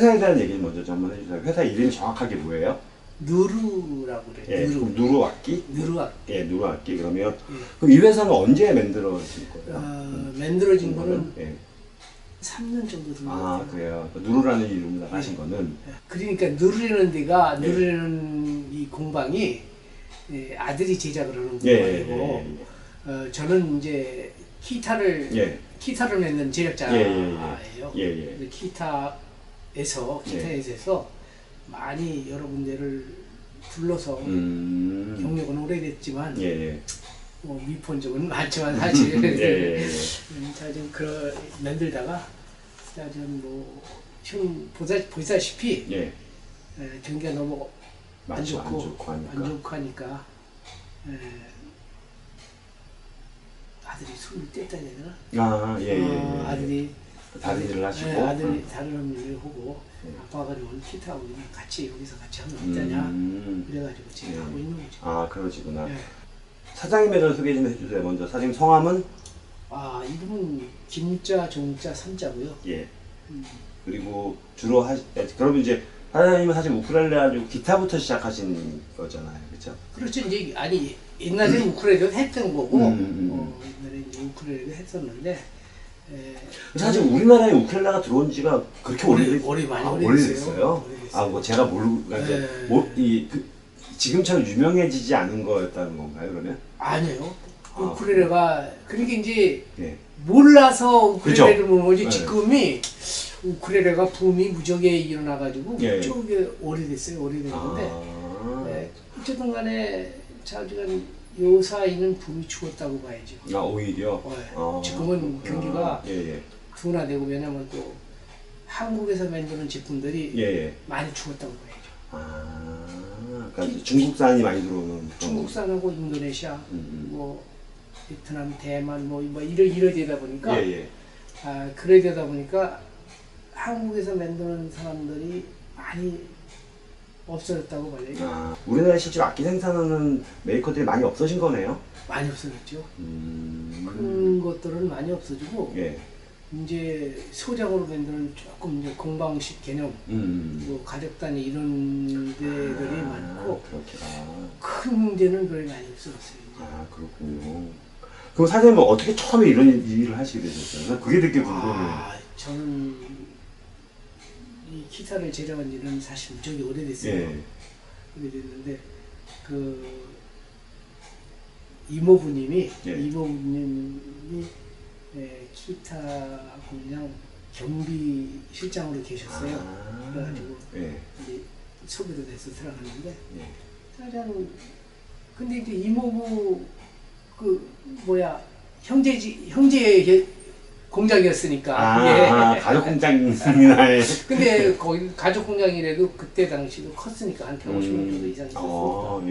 회사에 대한 얘기 먼저 좀 한번 해주세요. 회사 이름이 정확하게 뭐예요? 누르라고 그래요. 예, 누르. 누루 악기? 누르 악기. 예, 누루 악기. 그러면 예. 그럼 이 회사는 언제 만들어진 거예요? 만들어진 거는 예. 3년 정도 된 것 아, 같아요. 그래요. 누루라는 이름으로 하신 거는 그러니까 누르라는 데가 예. 누르라는 이 공방이 아들이 제작을 하는 예, 공방이고 예, 저는 이제 기타를 예. 만든 제작자예요. 예. 기타에서 많이 여러 군데를 둘러서 경력은 오래됐지만 뭐 미폰 적은 많지만 사실 좀 그런 만들다가 좀 뭐 형 보다시피 경기가 너무 안 좋고 하니까 아들이 손을 뗐다 해야 되나? 아들이 다른 일을 하시고 아들이 다른 일을 하고 아빠가 오늘 기타하고 같이 여기서 같이 하면 어떠냐 그래가지고 지금 하고 있는 거죠. 아, 그러시구나. 사장님에 대해서 소개 좀 해주세요. 먼저 사장님 성함은? 이름은 김자, 종자, 삼자고요. 예. 그리고 주로 그러면 이제 사장님은 사실 우쿨렐레 가지고 기타부터 시작하신 거잖아요, 그렇죠? 그렇죠. 이제 옛날에 우쿨렐레도 했던 거고 옛날에 이제 우쿨렐레도 했었는데 사실 우리나라에 우쿨렐레가 들어온 지가 그렇게 많이 오래됐어요. 뭐 제가 모르고 지금처럼 유명해지지 않은 거였다는 건가요, 그러면? 아니에요. 우쿨렐레가 그러니까 이제 몰라서 우쿨렐레를 모는 거지. 지금이 우쿨렐레가 붐이 무지하게 일어나가지고 그쪽에 오래됐는데 어쨌든 간에 자주간 요 사이는 붐이 죽었다고 봐야죠. 오히려? 지금은 경기가 둔화되고 왜냐면 또 한국에서 만드는 제품들이 많이 죽었다고 봐야죠. 그러니까 중국산이 많이 들어오는 중국산하고 인도네시아, 뭐 베트남, 대만 뭐 이러되다 보니까 그러다 보니까 한국에서 만드는 사람들이 많이 없어졌다고 봐야죠. 우리나라에 실제로 악기 생산하는 메이커들이 많이 없어진 거네요? 많이 없어졌죠. 그런 것들은 많이 없어지고 이제 소장으로 만드는 조금 이제 공방식 개념, 뭐 가족 단위 이런 데들이 많고 큰 데는 거의 많이 없어졌어요. 그렇군요. 그럼 사장님은 어떻게 처음에 이런 일을 하시게 되셨어요? 그게 되게 궁금해요. 저는 이 기타를 제작한 지는 사실 무척이 오래됐어요. 오래됐는데 이모부님이 기타 공장 경비 실장으로 계셨어요. 그래가지고 이제 소개도 돼서 들어갔는데 근데 이제 이모부 형제 공장이었으니까 가족 공장이나요? 근데 거기 가족 공장이라도 그때 당시도 컸으니까 한 150명 정도 이상 있었으니까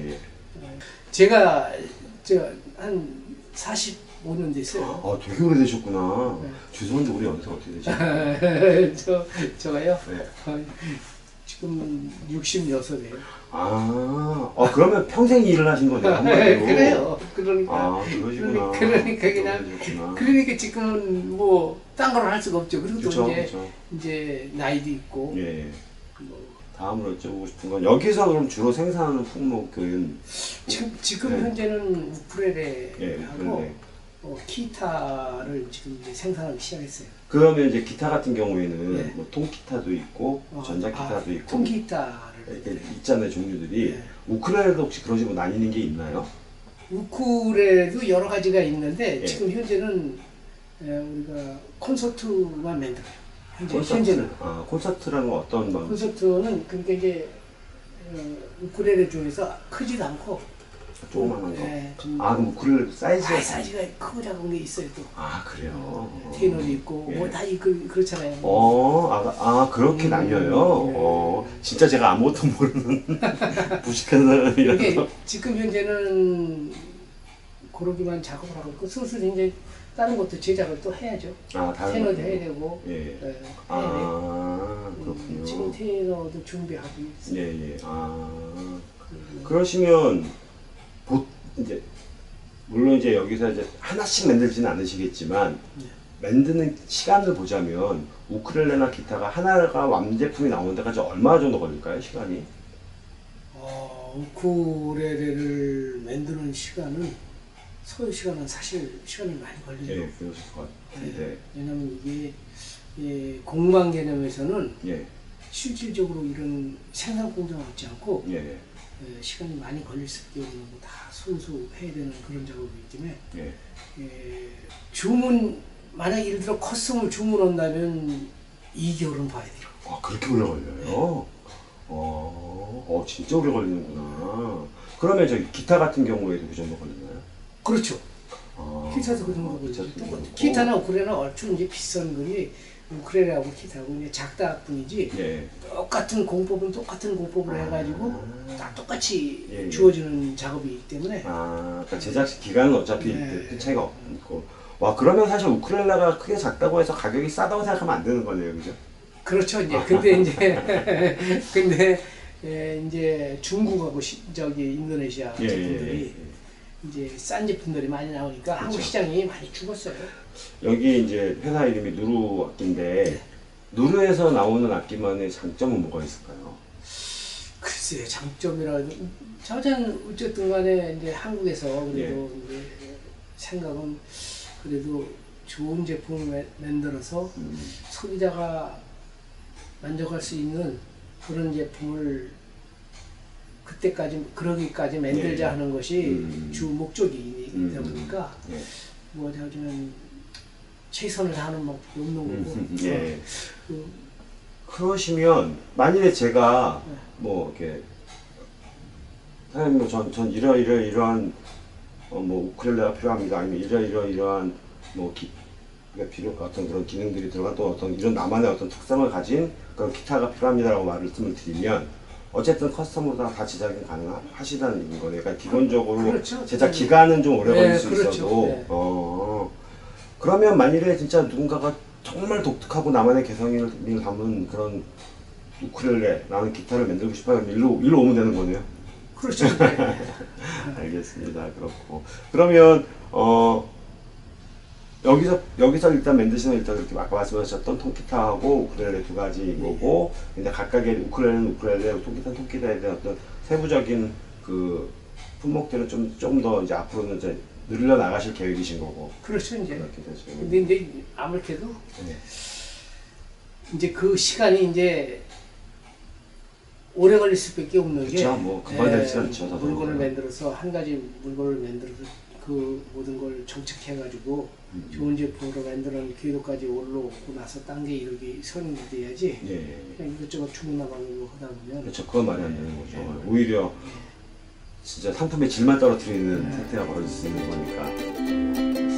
제가 한 45년 됐어요. 되게 오래되셨구나. 죄송한데 우리 연세가 어떻게 되죠? 저가요? 지금 66이에요. 그러면 평생 일을 하신 거네요. 그래요. 그러니까 그러시구나. 그러니까 지금은 뭐 딴 걸 할 수가 없죠. 그리고 또 이제 나이도 있고. 다음으로 여쭤보고 싶은 건 여기서 그럼 주로 생산하는 품목은 지금 현재는 우쿨렐레하고 기타를 지금 이제 생산하기 시작했어요. 그러면 이제 기타 같은 경우에는 뭐 통기타도 있고 전자기타도 있고 통기타를 있잖아요, 종류들이. 우쿨렐레도 혹시 그런 식으로 나뉘는 게 있나요? 우쿨렐레도 여러 가지가 있는데 지금 현재는 우리가 콘서트만 만들어요. 현재는. 콘서트라는 건 어떤 방식? 콘서트는 그러니까 이제 우쿨렐레 중에서 크지도 않고 조그만한 거. 그럼 우쿨렐레 사이즈가 크고 작은 게 있어요 또. 그래요. 테너도 있고 뭐 다 그렇잖아요. 그렇게 나뉘어요. 진짜 제가 아무것도 모르는 무식한 사람이라서. 지금 현재는 그러기만 작업을 하고 있고 슬슬 이제 다른 것도 제작을 또 해야죠. 테너도 해야 되고. 그렇군요. 지금 테너도 준비하고 있어요. 그러시면 이제 물론 이제 여기서 이제 하나씩 만들지는 않으시겠지만 만드는 시간을 보자면 우쿨렐레나 기타가 하나가 완제품이 나오는 데까지 얼마 정도 걸릴까요? 시간이? 우쿨렐레를 만드는 시간은 소요 시간은 사실 시간이 많이 걸리죠. 예, 그러실 것 같은데. 왜냐면 이게 공방 개념에서는 예. 실질적으로 이런 생산 공장을 없지 않고 예. 시간이 많이 걸릴 수밖에 없는 거 다 손수 해야 되는 그런 작업이기 때문에 주문 만약 예를 들어 커스텀을 주문한다면 2개월은 봐야 돼요. 아 그렇게 오래 걸려요? 진짜 오래 걸리는구나. 그러면 저기 기타 같은 경우에도 그 정도 걸리나요? 그렇죠. 기타도 그 정도 걸리죠. 기타나 우쿨렐레나 얼추 이제 비슷한 거니 우쿨렐레하고 기타하고 이제 작다 뿐이지 똑같은 공법은 똑같은 공법으로 해가지고 다 똑같이 주어지는 작업이기 때문에 그러니까 제작 기간은 어차피 큰 차이가 없고 와 그러면 사실 우쿨렐레가 크게 작다고 해서 가격이 싸다고 생각하면 안 되는 거네요, 그죠? 그렇죠. 이제 근데 이제 이제 중국하고 저기 인도네시아 제품들이 이제 싼 제품들이 많이 나오니까 그렇죠. 한국 시장이 많이 죽었어요. 여기 이제 회사 이름이 누루 악기인데 누루에서 나오는 악기만의 장점은 뭐가 있을까요? 글쎄 장점이라 저는 어쨌든 간에 이제 한국에서 그래도 이제 생각은 그래도 좋은 제품을 만들어서 소비자가 만족할 수 있는 그런 제품을 그러기까지 만들자 하는 것이 주 목적이다 보니까 뭐 저는 최선을 다하는 방법이 없는 거고. 그러시면 만일에 제가 뭐 이렇게 사장님 전 이러한 뭐 우쿨렐레가 필요합니다. 아니면 이러한 뭐 어떤 그런 기능들이 들어간 또 어떤 이런 나만의 어떤 특성을 가진 그런 기타가 필요합니다라고 말씀을 드리면 어쨌든 커스텀으로 다 제작이 가능하시다는 거네요. 그러니까 기본적으로 그렇죠. 제작 기간은 좀 오래 걸릴 수 그렇죠. 있어도 그러면 만일에 진짜 누군가가 정말 독특하고 나만의 개성을 담은 그런 우쿨렐레라는 기타를 만들고 싶어요. 일로 오면 되는 거네요. 그렇죠. 알겠습니다. 그렇고 그러면 여기서 일단 만드시는 일단 이렇게 아까 말씀하셨던 통기타하고 우쿨렐레 두 가지인 거고, 근데 각각의 우쿨렐레는 우쿨렐레, 통기타는 통기타에 대한 어떤 세부적인 그 품목들은 좀 더 이제 앞으로는 이제 늘려 나가실 계획이신 거고. 그렇죠 이제. 그렇게 되죠. 근데 이제 아무래도 이제 그 시간이 이제 오래 걸릴 수밖에 없는 게. 그렇죠. 뭐 금방 되지 않죠. 물건을 만들어서 한 가지 물건을 만들어서 그 모든 걸 정착해가지고 좋은 제품으로 만드는 궤도까지 올라오고 나서 딴 게 이렇게 선이 돼야지. 그냥 이것저것 주문나가고 하다 보면. 그렇죠. 그건 말이 안 되는 거죠. 오히려 진짜 상품의 질만 떨어뜨리는 상태가 벌어질 수 있는 거니까.